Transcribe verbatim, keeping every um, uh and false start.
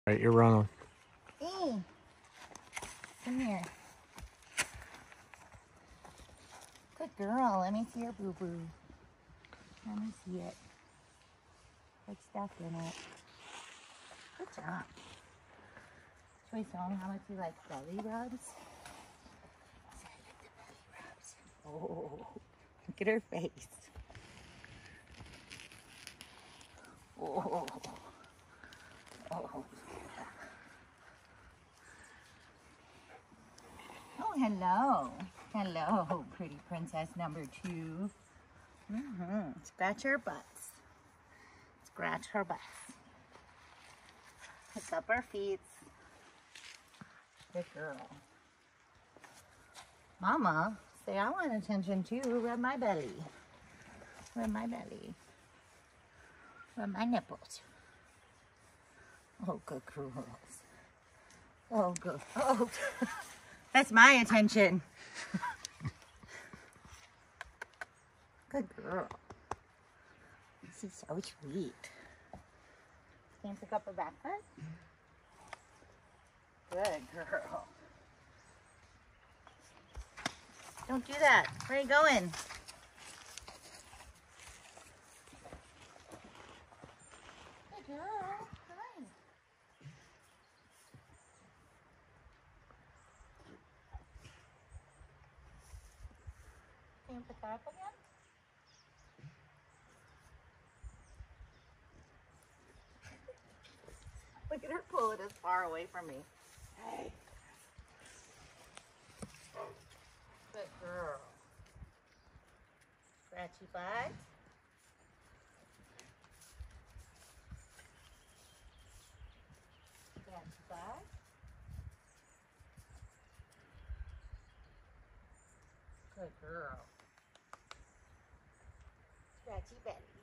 All right, you're running. Hey, come here. Good girl. Let me see your boo-boo. Let me see it. There's stuff in it. Good job. Should we show him how much you like belly rubs? Say, I like the belly rubs. Oh, look at her face. Oh, oh. Oh, hello. Hello, pretty princess number two. Mm-hmm. Scratch her butts. Scratch her butts. Pick up her feet. Good girl. Mama, say I want attention too. Rub my belly. Rub my belly. Rub my nipples. Oh, good girls. Oh, good. Oh, that's my attention. Good girl. She's so sweet. Can you pick up her back foot? Good girl. Don't do that. Where are you going? Good girl. Come on. Can you pick that up again? Look at her pull it as far away from me. Hey. Good girl. Scratchy butt. Scratchy butt. Good girl. Scratchy belly.